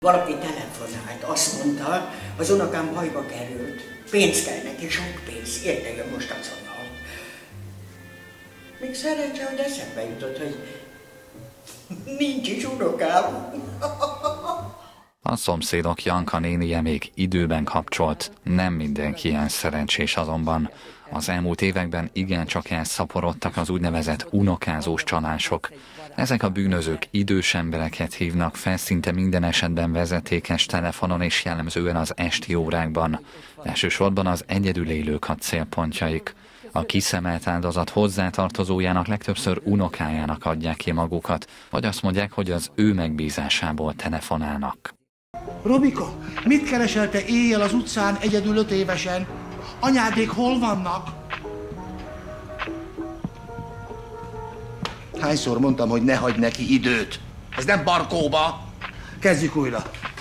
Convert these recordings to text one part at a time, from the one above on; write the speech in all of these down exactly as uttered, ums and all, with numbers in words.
Valaki telefonált, azt mondta, az unokám bajba került, pénz kell neki, sok pénz, érte jön most azonnal. Még szerencsé, hogy eszembe jutott, hogy nincs is unokám. A szomszédok Janka nénije még időben kapcsolt, nem mindenki ilyen szerencsés azonban. Az elmúlt években igencsak elszaporodtak az úgynevezett unokázós csalások. Ezek a bűnözők idős embereket hívnak fel szinte minden esetben vezetékes telefonon és jellemzően az esti órákban. Elsősorban az egyedül élők a célpontjaik. A kiszemelt áldozat hozzátartozójának legtöbbször unokájának adják ki magukat, vagy azt mondják, hogy az ő megbízásából telefonálnak. Robika, mit keresel te éjjel az utcán egyedül öt évesen? Anyádék hol vannak? Hányszor mondtam, hogy ne hagyd neki időt? Ez nem Barkóba! Kezdjük újra.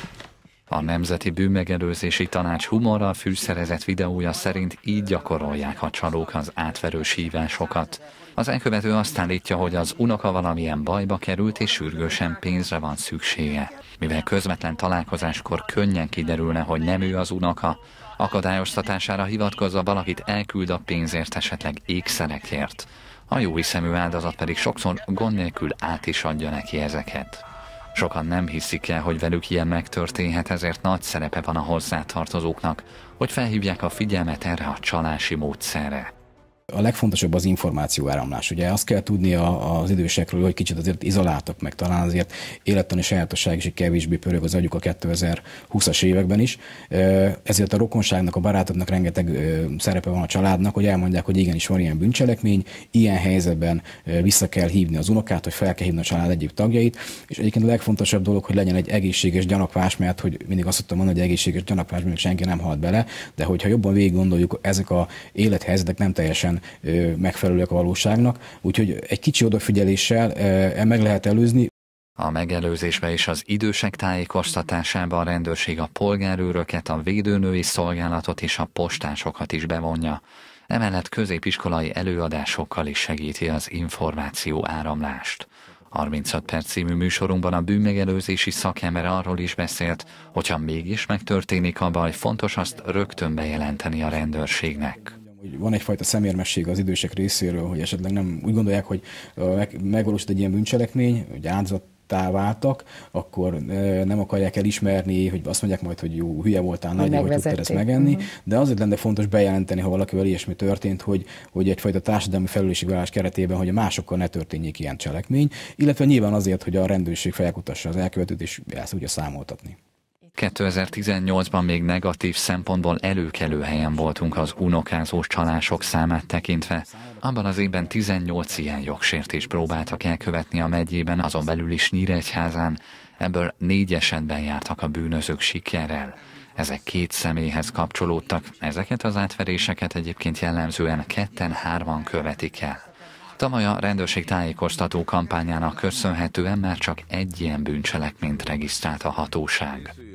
A Nemzeti Bűnmegelőzési Tanács humorral fűszerezett videója szerint így gyakorolják a csalók az átverős hívásokat. Az elkövető azt állítja, hogy az unoka valamilyen bajba került és sürgősen pénzre van szüksége. Mivel közvetlen találkozáskor könnyen kiderülne, hogy nem ő az unoka, akadályoztatására hivatkozva valakit elküld a pénzért, esetleg ékszerekért. A jóhiszemű áldozat pedig sokszor gond nélkül át is adja neki ezeket. Sokan nem hiszik el, hogy velük ilyen megtörténhet, ezért nagy szerepe van a hozzátartozóknak, hogy felhívják a figyelmet erre a csalási módszerre. A legfontosabb az információáramlás. Ugye azt kell tudni az idősekről, hogy kicsit azért izoláltak meg, talán azért élettani sajátosság is kevésbé pörög az agyuk a kétezer-húszas években is. Ezért a rokonságnak, a barátoknak rengeteg szerepe van a családnak, hogy elmondják, hogy igenis van ilyen bűncselekmény, ilyen helyzetben vissza kell hívni az unokát, hogy fel kell hívni a család egyéb tagjait, és egyébként a legfontosabb dolog, hogy legyen egy egészséges gyanakvás, mert hogy mindig azt szoktam mondani, hogy egészséges gyanakvásban senki nem halt bele, de hogyha jobban végig gondoljuk, ezek a élethelyzetek nem teljesen megfelelőek a valóságnak, úgyhogy egy kicsi odafigyeléssel meg lehet előzni. A megelőzésbe és az idősek tájékoztatásába a rendőrség a polgárőröket, a védőnői szolgálatot és a postásokat is bevonja. Emellett középiskolai előadásokkal is segíti az információ áramlást. harmincöt perc című műsorunkban a bűnmegelőzési szakember arról is beszélt, hogyha mégis megtörténik a baj, fontos azt rögtön bejelenteni a rendőrségnek. Van egyfajta szemérmesség az idősek részéről, hogy esetleg nem úgy gondolják, hogy megvalósult egy ilyen bűncselekmény, hogy áldozattá váltak, akkor nem akarják elismerni, hogy azt mondják majd, hogy jó, hülye voltál, nagy, hogy tudtad ezt megenni, uh-huh. De azért lenne fontos bejelenteni, ha valakivel ilyesmi történt, hogy, hogy egyfajta társadalmi felelősségvállalás keretében, hogy a másokkal ne történjék ilyen cselekmény, illetve nyilván azért, hogy a rendőrség felkutassa az elkövetőt és ezt tudja számoltatni. kétezer-tizennyolcban még negatív szempontból előkelő helyen voltunk az unokázós csalások számát tekintve. Abban az évben tizennyolc ilyen jogsértést próbáltak elkövetni a megyében, azon belül is Nyíregyházán. Ebből négy esetben jártak a bűnözők sikerrel. Ezek két személyhez kapcsolódtak, ezeket az átveréseket egyébként jellemzően ketten-hárman követik el. Tavaly a rendőrség tájékoztató kampányának köszönhetően már csak egy ilyen bűncselekményt regisztrált a hatóság.